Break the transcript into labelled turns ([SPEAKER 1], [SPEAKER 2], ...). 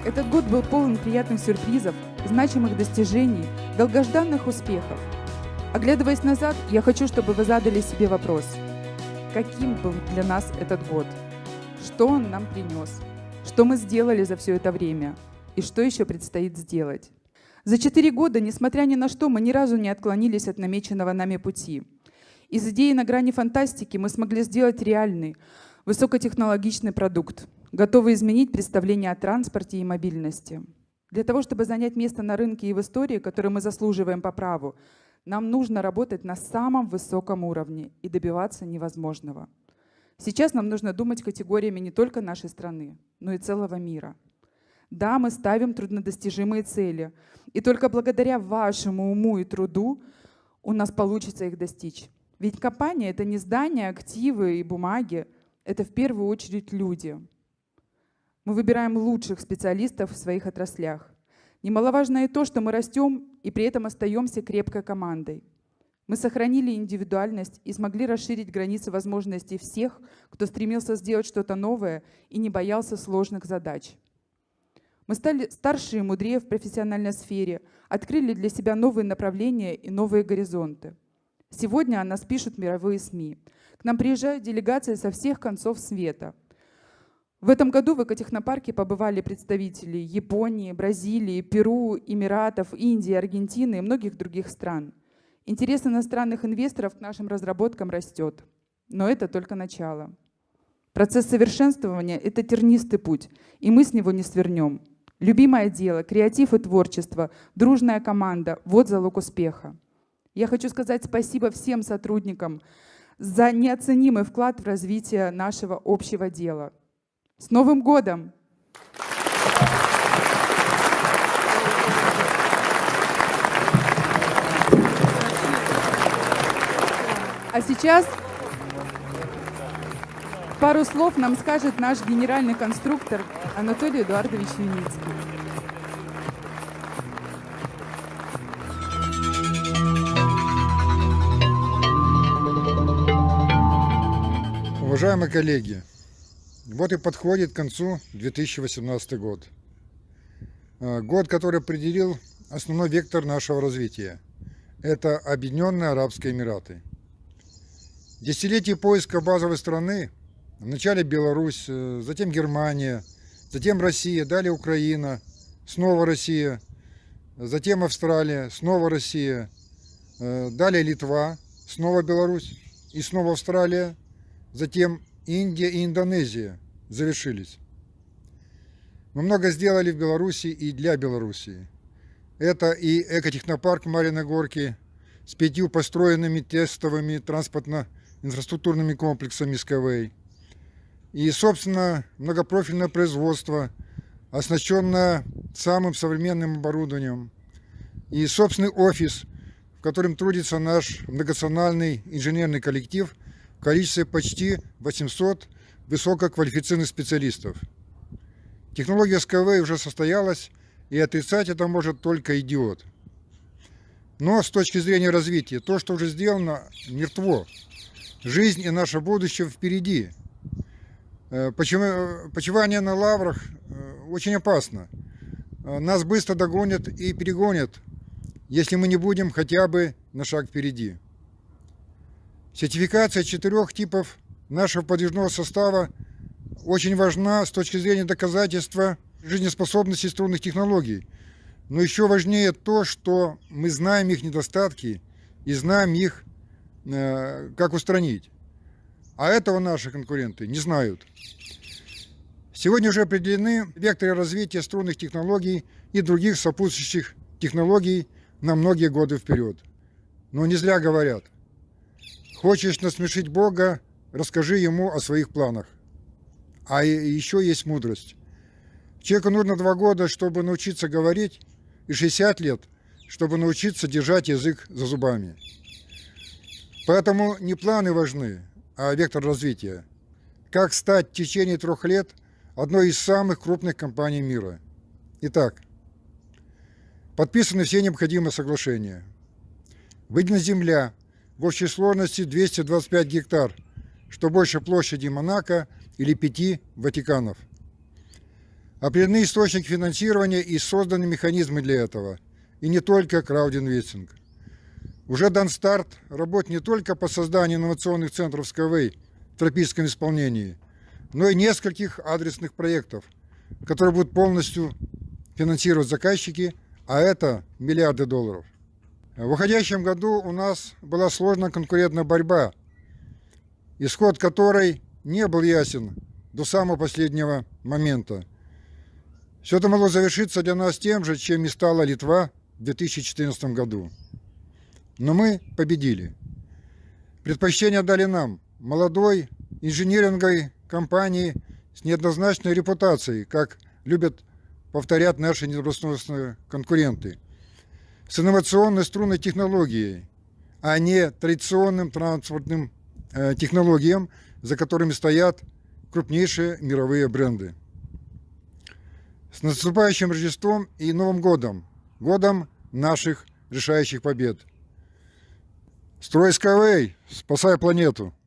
[SPEAKER 1] Этот год был полон приятных сюрпризов, значимых достижений, долгожданных успехов. Оглядываясь назад, я хочу, чтобы вы задали себе вопрос: каким был для нас этот год? Что он нам принес? Что мы сделали за все это время? И что еще предстоит сделать? За 4 года, несмотря ни на что, мы ни разу не отклонились от намеченного нами пути. Из идеи на грани фантастики мы смогли сделать реальный, высокотехнологичный продукт, готовый изменить представление о транспорте и мобильности. Для того, чтобы занять место на рынке и в истории, которое мы заслуживаем по праву, нам нужно работать на самом высоком уровне и добиваться невозможного. Сейчас нам нужно думать категориями не только нашей страны, но и целого мира. Да, мы ставим труднодостижимые цели, и только благодаря вашему уму и труду у нас получится их достичь. Ведь компания — это не здания, активы и бумаги, это в первую очередь люди. Мы выбираем лучших специалистов в своих отраслях. Немаловажно и то, что мы растем и при этом остаемся крепкой командой. Мы сохранили индивидуальность и смогли расширить границы возможностей всех, кто стремился сделать что-то новое и не боялся сложных задач. Мы стали старше и мудрее в профессиональной сфере, открыли для себя новые направления и новые горизонты. Сегодня о нас пишут мировые СМИ. К нам приезжают делегации со всех концов света. В этом году в экотехнопарке побывали представители Японии, Бразилии, Перу, Эмиратов, Индии, Аргентины и многих других стран. Интерес иностранных инвесторов к нашим разработкам растет. Но это только начало. Процесс совершенствования — это тернистый путь, и мы с него не свернем. Любимое дело, креатив и творчество, дружная команда — вот залог успеха. Я хочу сказать спасибо всем сотрудникам за неоценимый вклад в развитие нашего общего дела. С Новым годом! А сейчас пару слов нам скажет наш генеральный конструктор Анатолий Эдуардович Юницкий.
[SPEAKER 2] Уважаемые коллеги, вот и подходит к концу 2018 год. Год, который определил основной вектор нашего развития. Это Объединенные Арабские Эмираты. Десятилетие поиска базовой страны, вначале Беларусь, затем Германия, затем Россия, далее Украина, снова Россия, затем Австралия, снова Россия, далее Литва, снова Беларусь и снова Австралия, затем Индия и Индонезия завершились. Мы много сделали в Беларуси и для Белоруссии. Это и экотехнопарк Марьиной Горки с 5 построенными тестовыми транспортно-инфраструктурными комплексами Skyway. И, собственно, многопрофильное производство, оснащенное самым современным оборудованием. И собственный офис, в котором трудится наш многонациональный инженерный коллектив в количестве почти 800 высококвалифицированных специалистов. Технология Skyway уже состоялась, и отрицать это может только идиот. Но с точки зрения развития, то, что уже сделано, мертво. Жизнь и наше будущее впереди. Почивание на лаврах очень опасно. Нас быстро догонят и перегонят, если мы не будем хотя бы на шаг впереди. Сертификация 4 типов нашего подвижного состава очень важна с точки зрения доказательства жизнеспособности струнных технологий. Но еще важнее то, что мы знаем их недостатки и знаем их, как устранить. А этого наши конкуренты не знают. Сегодня уже определены векторы развития струнных технологий и других сопутствующих технологий на многие годы вперед. Но не зря говорят: хочешь насмешить Бога, расскажи ему о своих планах. А еще есть мудрость. Человеку нужно 2 года, чтобы научиться говорить, и 60 лет, чтобы научиться держать язык за зубами. Поэтому не планы важны, а вектор развития. Как стать в течение 3 лет одной из самых крупных компаний мира. Итак, подписаны все необходимые соглашения. Выделена земля в общей сложности 225 гектар, что больше площади Монако или 5 Ватиканов. Определены источники финансирования и созданы механизмы для этого. И не только краудинвестинг. Уже дан старт работ не только по созданию инновационных центров Skyway в тропическом исполнении, но и нескольких адресных проектов, которые будут полностью финансировать заказчики, а это миллиарды долларов. В уходящем году у нас была сложная конкурентная борьба, исход которой не был ясен до самого последнего момента. Все это могло завершиться для нас тем же, чем и стала Литва в 2014 году. Но мы победили. Предпочтение дали нам, молодой инжиниринговой компании с неоднозначной репутацией, как любят повторять наши недобросовестные конкуренты, с инновационной струнной технологией, а не традиционным транспортным технологиям, за которыми стоят крупнейшие мировые бренды. С наступающим Рождеством и Новым годом, годом наших решающих побед. Строй Skyway, спасай планету!